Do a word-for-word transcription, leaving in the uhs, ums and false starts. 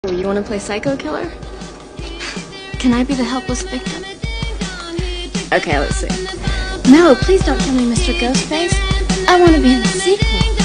You want to play Psycho Killer? Can I be the helpless victim? Okay, let's see. No, please don't kill me, Mister Ghostface. I want to be in the sequel.